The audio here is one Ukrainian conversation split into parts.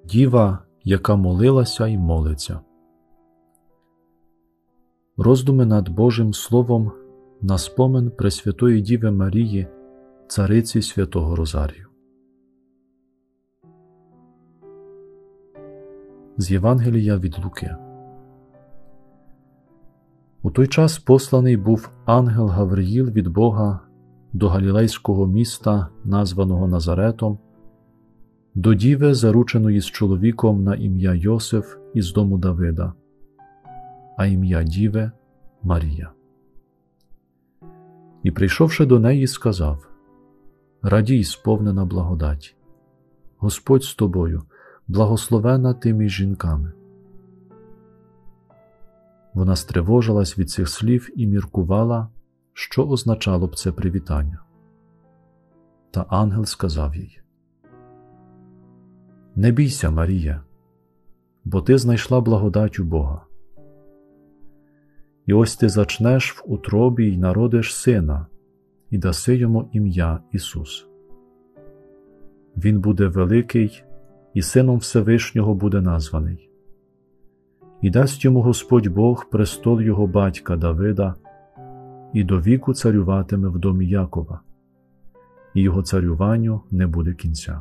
Діва, яка молилася й молиться. Роздуми над Божим Словом на спомин Пресвятої Діви Марії, цариці Святого Розарію. З Євангелія від Луки. У той час посланий був ангел Гавриїл від Бога до галілейського міста, названого Назаретом, до діви, зарученої з чоловіком на ім'я Йосиф із дому Давида, а ім'я діви – Марія. І, прийшовши до неї, сказав: «Радій, сповнена благодаті, Господь з тобою, благословена ти між жінками». Вона стривожилась від цих слів і міркувала, що означало б це привітання. Та ангел сказав їй: «Не бійся, Марія, бо ти знайшла благодать у Бога. І ось ти зачнеш в утробі й народиш сина, і даси йому ім'я Ісус. Він буде великий, і сином Всевишнього буде названий. І дасть йому Господь Бог престол його батька Давида, і до віку царюватиме в домі Якова, і його царюванню не буде кінця».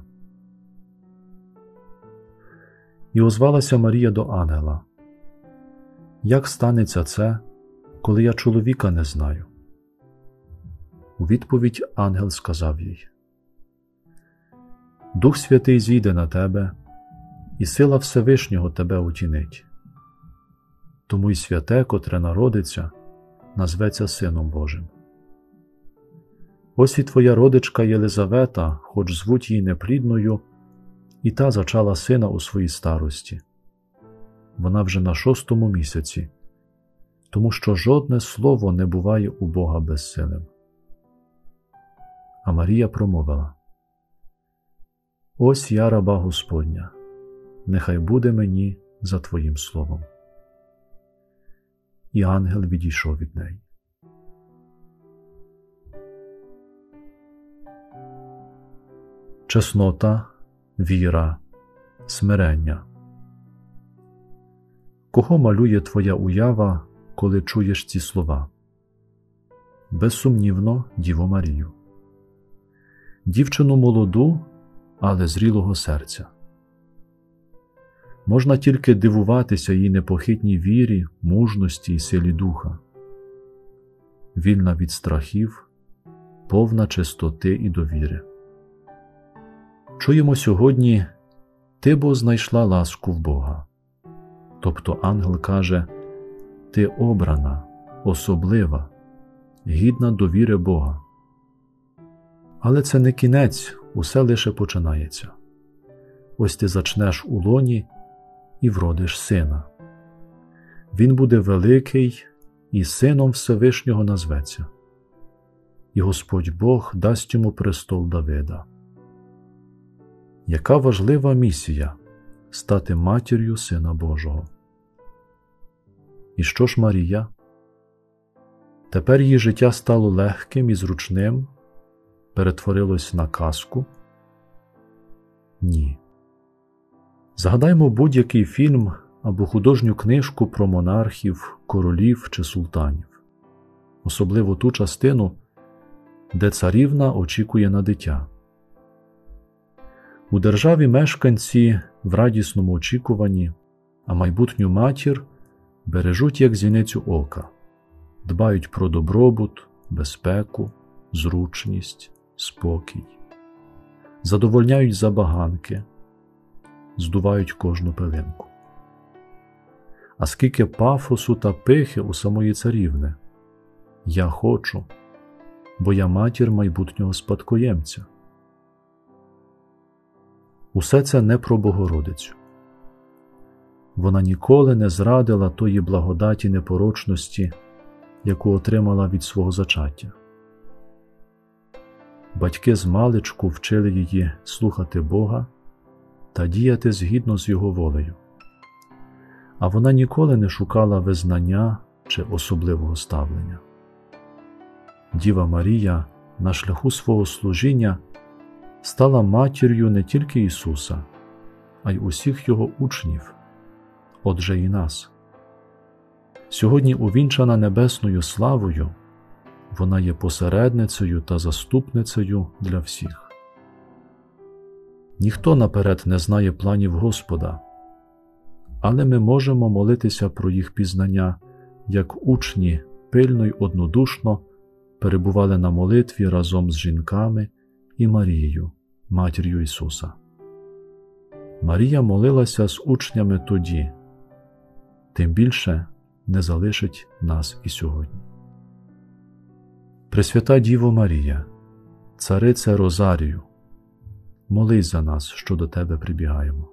І озвалася Марія до ангела: «Як станеться це, коли я чоловіка не знаю?» У відповідь ангел сказав їй: «Дух Святий зійде на тебе, і сила Всевишнього тебе утінить. Тому й святе, котре народиться, назветься Сином Божим. Ось і твоя родичка Єлизавета, хоч звуть її неплідною, і та зачала сина у своїй старості. Вона вже на 6-му місяці, тому що жодне слово не буває у Бога безсилим». А Марія промовила: «Ось я, раба Господня, нехай буде мені за Твоїм словом». І ангел відійшов від неї. Чеснота, віра, смирення. Кого малює твоя уява, коли чуєш ці слова? Безсумнівно, Діву Марію. Дівчину молоду, але зрілого серця. Можна тільки дивуватися її непохитній вірі, мужності і силі духа. Вільна від страхів, повна чистоти і довіри. Чуємо сьогодні: «Ти бо знайшла ласку в Бога». Тобто ангел каже: «Ти обрана, особлива, гідна довіри Бога». Але це не кінець, усе лише починається. Ось ти зачнеш у лоні і вродиш сина. Він буде великий і сином Всевишнього назветься. І Господь Бог дасть йому престол Давида. Яка важлива місія – стати матір'ю Сина Божого. І що ж Марія? Тепер її життя стало легким і зручним, перетворилось на казку? Ні. Згадаймо будь-який фільм або художню книжку про монархів, королів чи султанів. Особливо ту частину, де царівна очікує на дитя. У державі мешканці в радісному очікуванні, а майбутню матір бережуть як зіницю ока, дбають про добробут, безпеку, зручність, спокій, задовольняють забаганки, здувають кожну пилинку. А скільки пафосу та пихи у самої царівни! «Я хочу, бо я матір майбутнього спадкоємця». Усе це не про Богородицю. Вона ніколи не зрадила тої благодаті непорочності, яку отримала від свого зачаття. Батьки змалечку вчили її слухати Бога та діяти згідно з Його волею. А вона ніколи не шукала визнання чи особливого ставлення. Діва Марія на шляху свого служіння стала матір'ю не тільки Ісуса, а й усіх його учнів, отже і нас. Сьогодні увінчана небесною славою, вона є посередницею та заступницею для всіх. Ніхто наперед не знає планів Господа, але ми можемо молитися про їх пізнання, як учні пильно й однодушно перебували на молитві разом з жінками і Марією, матір'ю Ісуса. Марія молилася з учнями тоді, тим більше не залишить нас і сьогодні. Пресвята Діво Марія, Царице Розарію, молись за нас, що до Тебе прибігаємо.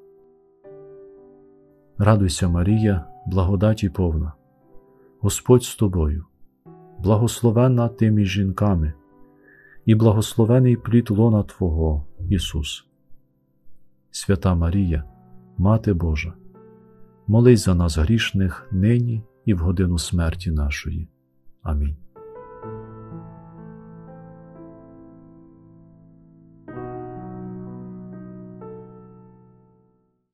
Радуйся, Марія, благодаті повна, Господь з тобою, благословенна ти між жінками, і благословений плід лона Твого, Ісус. Свята Марія, Мати Божа, молись за нас грішних нині і в годину смерті нашої. Амінь.